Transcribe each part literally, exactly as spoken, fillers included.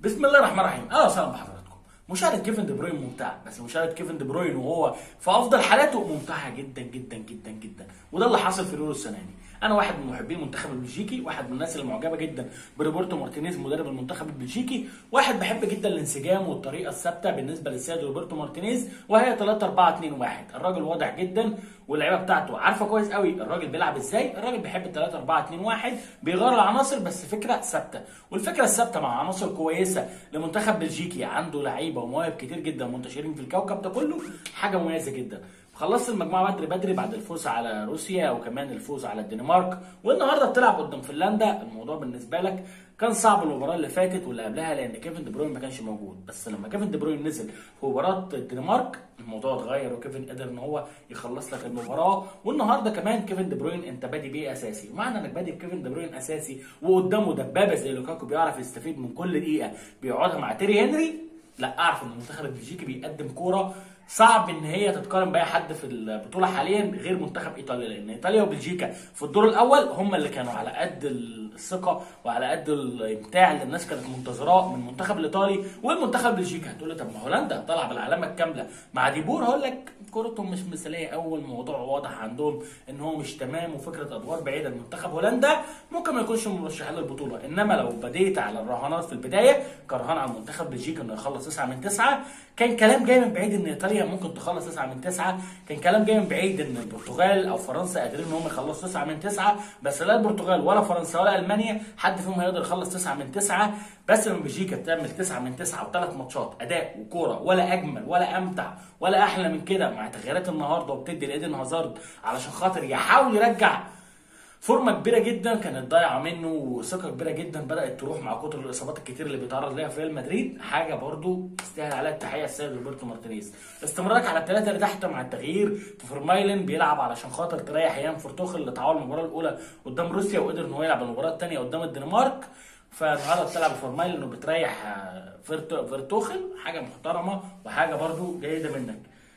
بسم الله الرحمن الرحيم. اهلا وسهلا بحضراتكم. مشاهده كيفن دي بروين ممتعه، بس مشاهده كيفن دي بروين وهو في افضل حالاته ممتعه جدا جدا جدا جدا، وده اللي حصل في اليورو السنه دي. انا واحد من محبي المنتخب البلجيكي، واحد من الناس اللي معجبه جدا بروبرتو مارتينيز مدرب المنتخب البلجيكي، واحد بحب جدا الانسجام والطريقه الثابته بالنسبه للسيد روبرتو مارتينيز، وهي ثلاثة أربعة اتنين واحد. الراجل واضح جدا واللعيبه بتاعته عارفه كويس قوي الراجل بيلعب ازاي. الراجل بيحب ثلاثة أربعة اتنين واحد، بيغير العناصر بس فكره ثابته، والفكره الثابته مع عناصر كويسه لمنتخب بلجيكي عنده لعيبه ومواهب كتير جدا منتشرين في الكوكب ده كله، حاجه مميزه جدا. خلصت المجموعه بدري بدري بعد الفوز على روسيا وكمان الفوز على الدنمارك، والنهارده بتلعب قدام فنلندا. الموضوع بالنسبه لك كان صعب المباراه اللي فاتت واللي قبلها لان كيفن دي بروين ما كانش موجود، بس لما كيفن دي بروين نزل في مباراه الدنمارك الموضوع اتغير وكيفن قدر ان هو يخلص لك المباراه. والنهارده كمان كيفن دي بروين انت بادي بيه اساسي، ومعنى انك بادي بكيفن دي بروين اساسي وقدامه دبابه زي لوكاكو بيعرف يستفيد من كل دقيقه بيقعدها مع تيري هنري، لا اعرف ان المنتخب البلجيكي بيقدم كوره صعب ان هي تتقارن باي حد في البطوله حاليا غير منتخب ايطاليا، لان ايطاليا وبلجيكا في الدور الاول هم اللي كانوا على قد الثقه وعلى قد الامتاع اللي الناس كانت منتظراه من المنتخب الايطالي والمنتخب البلجيكي. هتقول لي طب ما هولندا طالعه بالعلامه الكامله مع ديبور، هقول لك كورتهم مش مثاليه. اول موضوع واضح عندهم ان هو مش تمام، وفكره ادوار بعيده لمنتخب هولندا ممكن ما يكونش مرشحين للبطوله. انما لو بديت على الرهانات في البدايه كرهان على المنتخب بلجيكا انه يخلص تسعة من تسعة، كان كلام جاي من بعيد ان ايطاليا ممكن تخلص تسعة من تسعة، كان كلام جاي من بعيد ان البرتغال او فرنسا قادرين ان هم يخلصوا تسعة من تسعة، بس لا البرتغال ولا فرنسا ولا المانيا حد فيهم هيقدر يخلص تسعة من تسعة. بس لما بلجيكا بتعمل تسعة من تسعة وثلاث ماتشات اداء وكوره ولا اجمل ولا امتع ولا احلى من كده مع تغييرات النهارده، وبتدي لايدن هازارد علشان خاطر يحاول يرجع فورمه كبيره جدا كانت ضايعه منه، وثقه كبيره جدا بدات تروح مع كتر الاصابات الكتير اللي بيتعرض ليها في ريال مدريد. حاجه برضو تستاهل عليها التحيه السيد روبرتو مارتينيز. استمرارك على الثلاثه اللي تحت مع التغيير في فورمايلن بيلعب علشان خاطر تريح ايام فورتوخل اللي تعاون المباراه الاولى قدام روسيا وقدر ان هو يلعب المباراه الثانيه قدام الدنمارك، فالنهارده بتلعب فورمايلن وبتريح فيرتوخل، حاجه محترمه وحاجه برضو جيده منك.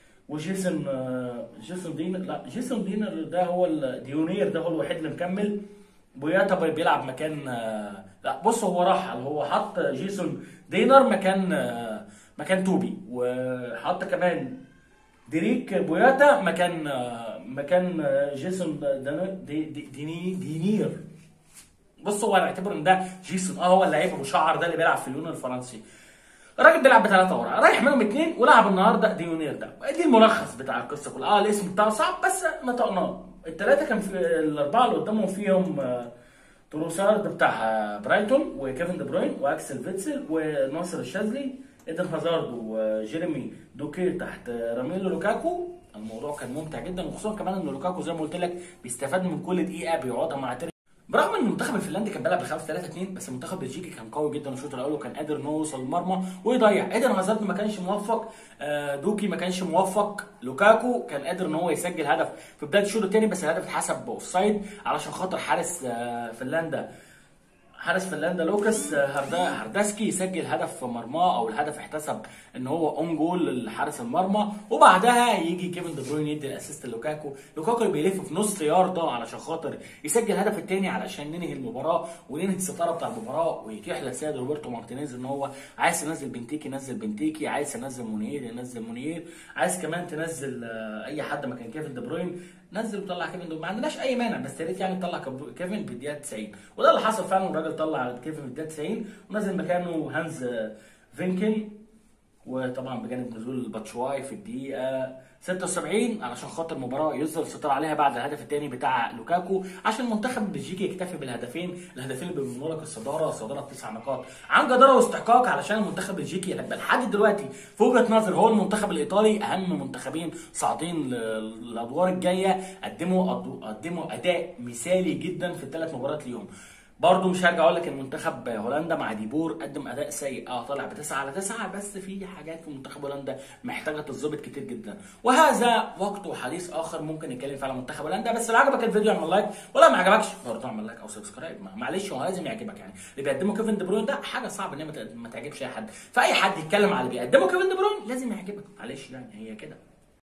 وجيسون جيسون دينر لا جيسون دينر ده هو ديونير ده هو الوحيد اللي مكمل. بوياتا بيلعب مكان، لا بص هو راح هو حط جيسون دينر مكان مكان توبي، وحط كمان ديريك بوياتا مكان مكان جيسون دي دي دي دينير. بص هو انا اعتبر ان ده جيسون اه هو اللعيب ابو شعر ده اللي بيلعب في اللون الفرنسي. الراجل بيلعب بثلاثة ورا رايح منهم اثنين ولعب النهارده ديونير ده. دي الملخص بتاع القصه كلها. اه الاسم بتاعه صعب بس نطقناه. الثلاثه كان في الاربعه اللي قدامهم فيهم تروسارد بتاع برايتون وكيفن دي بروين واكسل فيتسل وناصر الشاذلي، ايدن هازارد وجيريمي دوكير تحت راميلو لوكاكو. الموضوع كان ممتع جدا، وخصوصا كمان ان لوكاكو زي ما قلت لك بيستفاد من كل دقيقه بيقعدها مع تيري. برغم ان المنتخب الفنلندي كان بيلعب ب خمسة ثلاثة اثنين، بس المنتخب البلجيكي كان قوي جدا الشوط الاول وكان قادر ان هو يوصل للمرمى ويضيع. ايدن هازارد ما كانش موفق، دوكي ما كانش موفق، لوكاكو كان قادر ان هو يسجل هدف في بدايه الشوط الثاني بس الهدف اتحسب باوفسايد علشان خاطر حارس فنلندا حارس فنلندا لوكاس هارداسكي يسجل هدف في مرماه، او الهدف احتسب ان هو اون جول لحارس المرمى، وبعدها يجي كيفن دي بروين يدي الاسيست لوكاكو. لوكاكو بيلف في نص يارده علشان خاطر يسجل الهدف الثاني علشان ننهي المباراه وننهي الستاره بتاع المباراه، ويتيح للسيد روبرتو مارتينيز ان هو عايز ينزل بنتيكي ينزل بنتيكي، عايز تنزل مونير ينزل مونير، عايز كمان تنزل اي حد مكان كيفن دي بروين نزل وطلع كيفن دي. ما عندناش اي مانع، بس يا ريت يعني تطلع كيفن في الدقيقه تسعين، وده اللي حصل فعلا. الراجل طلع كيفن في الدقيقه تسعين ونزل مكانه هانز فينكن، وطبعا بجانب نزول باتشواي في الدقيقه ستة وسبعين علشان خاطر المباراه يظهر السيطره عليها بعد الهدف الثاني بتاع لوكاكو، عشان المنتخب البلجيكي يكتفي بالهدفين، الهدفين اللي بيضمنوا لك الصداره، الصداره بتسع نقاط عن جداره واستحقاق، علشان المنتخب البلجيكي يبقى لحد دلوقتي في وجهه نظر هو المنتخب الايطالي اهم منتخبين صاعدين للادوار الجايه، قدموا قدموا اداء مثالي جدا في الثلاث مباريات ليهم. برضه مش هرجع اقول لك ان منتخب هولندا مع ديبور قدم اداء سيء، اه طالع بتسعة على تسعة، بس في حاجات في منتخب هولندا محتاجه تتظبط كتير جدا، وهذا وقت وحديث اخر ممكن نتكلم فيه على منتخب هولندا. بس لو عجبك الفيديو اعمل لايك، ولا ما عجبكش برضه اعمل لايك او سبسكرايب، معلش هو لازم يعجبك. يعني اللي بيقدمه كيفن دي بروين ده حاجه صعبه ان هي ما تعجبش اي حد، فاي حد يتكلم على اللي بيقدمه كيفن دي بروين لازم يعجبك، معلش يعني هي كده.